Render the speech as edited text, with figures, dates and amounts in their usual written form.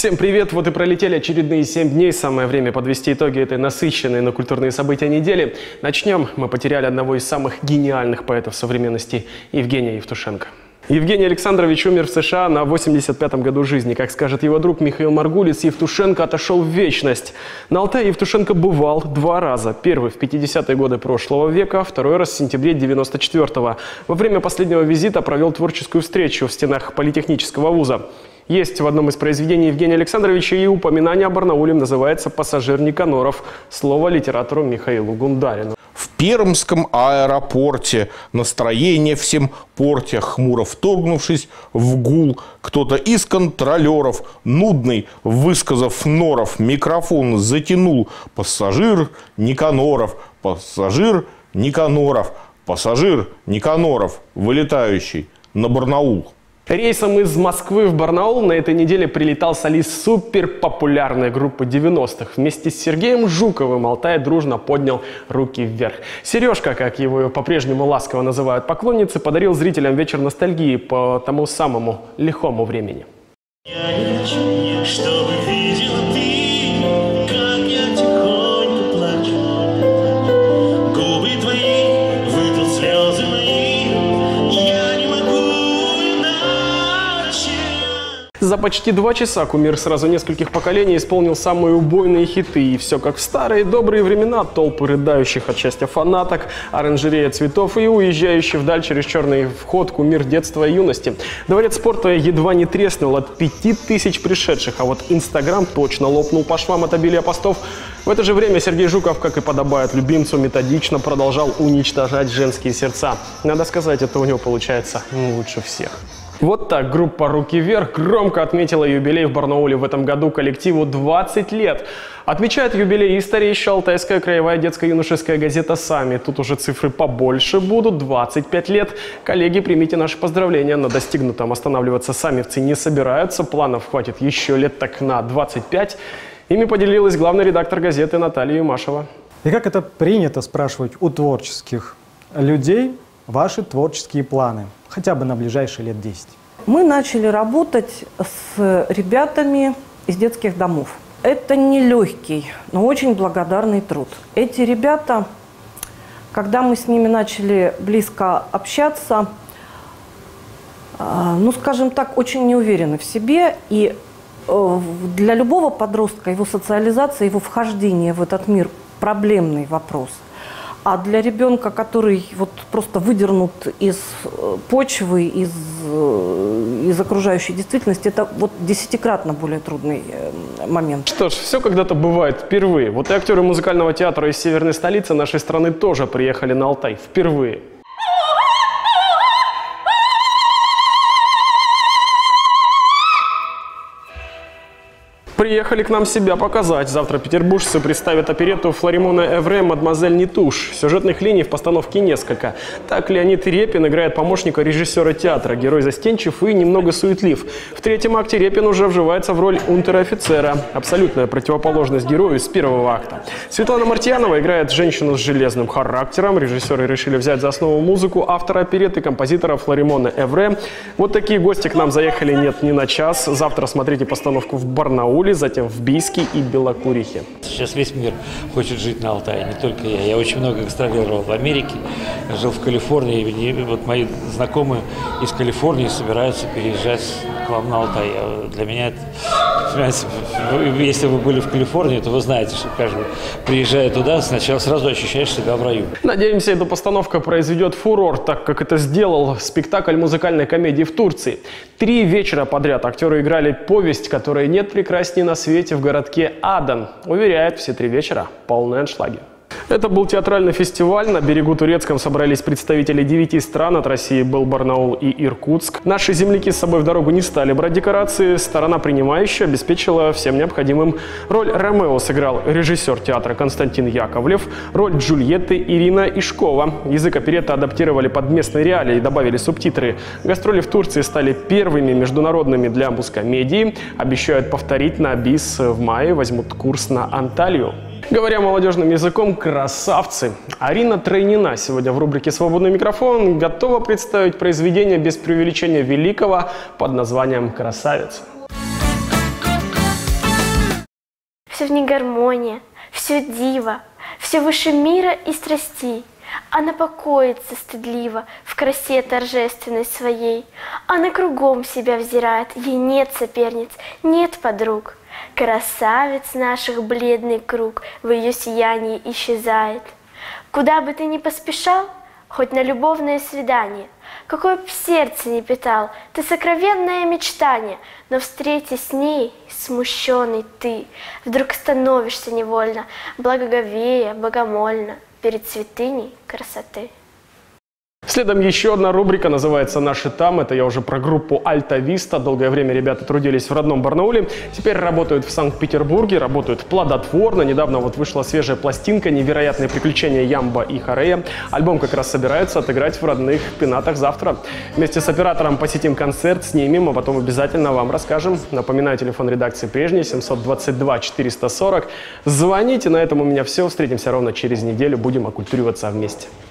Всем привет! Вот и пролетели очередные 7 дней. Самое время подвести итоги этой насыщенной на культурные события недели. Начнем. Мы потеряли одного из самых гениальных поэтов современности – Евгения Евтушенко. Евгений Александрович умер в США на 85-м году жизни. Как скажет его друг Михаил Маргулис, Евтушенко отошел в вечность. На Алтае Евтушенко бывал 2 раза. Первый в 50-е годы прошлого века, второй раз в сентябре 94-го. Во время последнего визита провел творческую встречу в стенах Политехнического вуза. Есть в одном из произведений Евгения Александровича и упоминание о Барнауле, называется «Пассажир Никаноров». Слово литератору Михаилу Гундарину. В Пермском аэропорте настроение всем портя, хмуро вторгнувшись в гул, кто-то из контролеров, нудный, высказав норов, микрофон затянул. Пассажир Никаноров, пассажир Никаноров, пассажир Никаноров, вылетающий на Барнаул. Рейсом из Москвы в Барнаул на этой неделе прилетал солист суперпопулярной группы 90-х. Вместе с Сергеем Жуковым Алтай дружно поднял руки вверх. Сережка, как его по-прежнему ласково называют поклонницы, подарил зрителям вечер ностальгии по тому самому лихому времени. Я не хочу, чтобы видела ты, как я тихонько плачу. Губы твои вытрут слезы мои, я не могу иначе. За почти 2 часа кумир сразу нескольких поколений исполнил самые убойные хиты. И все как в старые добрые времена. Толпы рыдающих от счастья фанаток, оранжерея цветов и уезжающий вдаль через черный вход кумир детства и юности. Дворец спорта едва не треснул от 5000 пришедших, а вот Инстаграм точно лопнул по швам от обилия постов. В это же время Сергей Жуков, как и подобает любимцу, методично продолжал уничтожать женские сердца. Надо сказать, это у него получается лучше всех. Вот так группа «Руки вверх» громко отметила юбилей в Барнауле в этом году коллективу 20 лет. Отмечает юбилей и старейшая алтайская краевая детско-юношеская газета «Сами». Тут уже цифры побольше будут, 25 лет. Коллеги, примите наши поздравления. На достигнутом останавливаться самевцы не собираются. Планов хватит еще лет так на 25. Ими поделилась главный редактор газеты Наталья Юмашева. И как это принято спрашивать у творческих людей ваши творческие планы? Хотя бы на ближайшие лет 10. Мы начали работать с ребятами из детских домов. Это нелегкий, но очень благодарный труд. Эти ребята, когда мы с ними начали близко общаться, ну, скажем так, очень не уверены в себе. И для любого подростка его социализация, его вхождение в этот мир – проблемный вопрос. А для ребенка, который вот просто выдернут из почвы, из окружающей действительности, это вот 10-кратно более трудный момент. Что ж, все когда-то бывает впервые. Вот и актеры музыкального театра из северной столицы нашей страны тоже приехали на Алтай впервые. Приехали к нам себя показать. Завтра петербуржцы представят оперетту Флоримона Эвре «Мадемуазель Нетуш». Сюжетных линий в постановке несколько. Так Леонид Репин играет помощника режиссера театра. Герой застенчив и немного суетлив. В 3-м акте Репин уже вживается в роль унтер-офицера. Абсолютная противоположность герою с 1-го акта. Светлана Мартьянова играет женщину с железным характером. Режиссеры решили взять за основу музыку автора оперетты, композитора Флоримона Эвре. Вот такие гости к нам заехали нет ни на час. Завтра смотрите постановку в Барнауле, затем в Бийске и Белокурихе. Сейчас весь мир хочет жить на Алтае, не только я. Я очень много гастролировал в Америке, жил в Калифорнии. И вот мои знакомые из Калифорнии собираются переезжать к вам на Алтай. Для меня это, понимаете, если вы были в Калифорнии, то вы знаете, что каждый, приезжая туда, сначала сразу ощущаешь себя в раю. Надеемся, эта постановка произведет фурор, так как это сделал спектакль музыкальной комедии в Турции. 3 вечера подряд актеры играли повесть, которой нет прекрасней на свете, в городке Адан. Уверяют, все 3 вечера полные аншлаги. Это был театральный фестиваль. На берегу турецком собрались представители 9 стран. От России был Барнаул и Иркутск. Наши земляки с собой в дорогу не стали брать декорации. Сторона принимающая обеспечила всем необходимым. Роль Ромео сыграл режиссер театра Константин Яковлев. Роль Джульетты Ирина Ишкова. Язык оперетты адаптировали под местные реалии и добавили субтитры. Гастроли в Турции стали первыми международными для мускомедии. Обещают повторить на бис в мае. Возьмут курс на Анталию. Говоря молодежным языком, красавцы. Арина Тройнина сегодня в рубрике «Свободный микрофон» готова представить произведение без преувеличения великого под названием «Красавица». все в ней гармония, все диво, все выше мира и страстей. Она покоится стыдливо в красе торжественной своей. Она кругом себя взирает, ей нет соперниц, нет подруг. Красавиц наших бледный круг в ее сиянии исчезает. Куда бы ты ни поспешал, хоть на любовное свидание, какое б сердце не питал, ты сокровенное мечтание, но встретясь с ней, смущенный ты, вдруг становишься невольно, благоговея, богомольно перед святыней красоты. Следом еще одна рубрика, называется «Наши там». Это я уже про группу «Альта Виста». Долгое время ребята трудились в родном Барнауле. Теперь работают в Санкт-Петербурге, работают плодотворно. Недавно вот вышла свежая пластинка «Невероятные приключения Ямба и Хорея». Альбом как раз собираются отыграть в родных Пенатах завтра. Вместе с оператором посетим концерт, снимем, а потом обязательно вам расскажем. Напоминаю, телефон редакции прежний, 722 440. Звоните, на этом у меня все. Встретимся ровно через неделю, будем окультуриваться вместе.